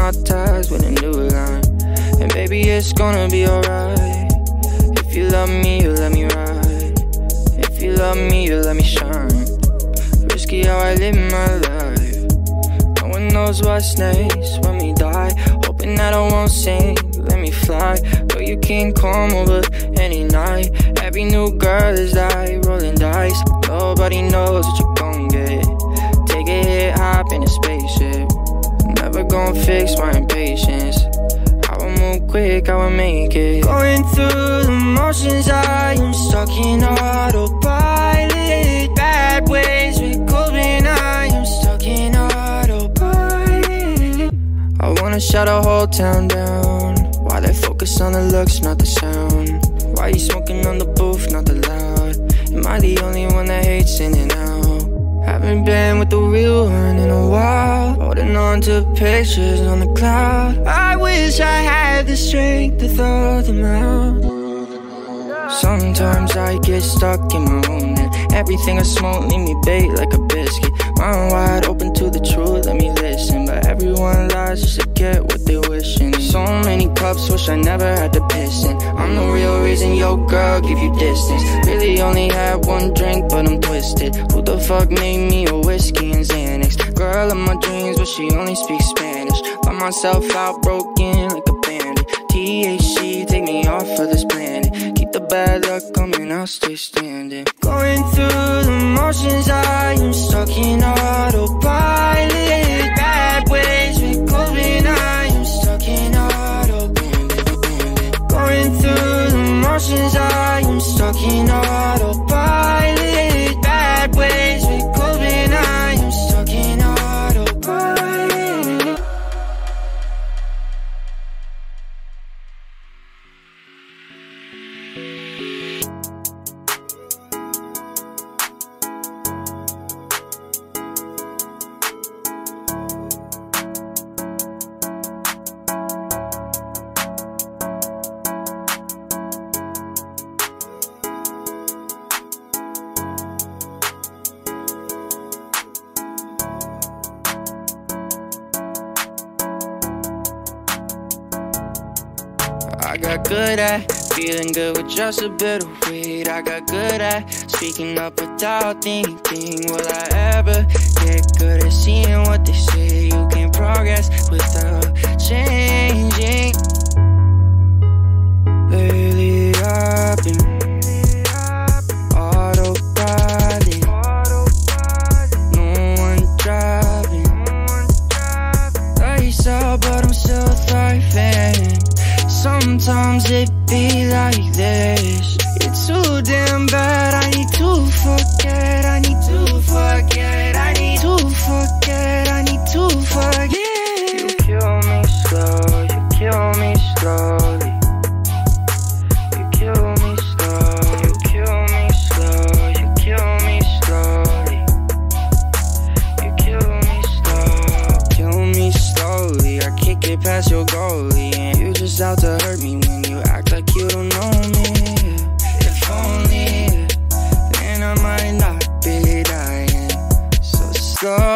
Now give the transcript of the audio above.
ties with a new line. And baby, it's gonna be alright. If you love me, you let me ride. If you love me, you let me shine. Risky how I live my life. No one knows what's next when we die. Hoping that I won't sink, let me fly. But you can come over any night. Every new girl is like rolling dice. Nobody knows what you're gon' get. Take a hit, hop in a spaceship. Never gon' fix my impatience. I will move quick, I will make it. Going through the motions, I am stuck in autopilot. Bad ways with cold when I am stuck in autopilot. I wanna shut a whole town down. Why they focus on the looks, not the sound? Why you smoking on the booth, not the loud? Am I the only one that hates in and out? Haven't been with the real one in a while. Holding on to pictures on the cloud. I wish I had the strength to throw them out. Sometimes I get stuck in my own head. Everything I smoke leave me baked like a biscuit. Mind wide open to the truth, let me listen. But everyone lies just to get what they wishing. So many cups, wish I never had to piss in. I'm the real reason your girl give you distance. Really only had one drink, but I'm twisted. Who the fuck made me a whiskey and Xanax? Girl of my dreams, but she only speaks Spanish. Find myself out broken like a bandit. THC, take me off of this planet. Keep the bad luck coming, I'll stay standing. Going through the motions, I am stuck in autopilot. Bad ways with cold when I am stuck in autopilot. Going through the motions, I am stuck in autopilot. Bad ways with cold when I am stuck in autopilot. I got good at feeling good with just a bit of weed. I got good at speaking up without thinking. Will I ever get good at seeing what they say? You can't progress without changing. Lately I've been autopilot. No one driving. Lights out, but I'm still thriving. Sometimes it be like this. It's too damn bad. I need to forget. I need to forget. I need to forget. I need to forget. You kill me slow. You kill me slowly. You kill me slow. You kill me slow. You kill me slowly. You kill me slow. Kill me slowly. I kick it past your goalie. Just out to hurt me when you act like you don't know me. If only, then I might not be dying so slow.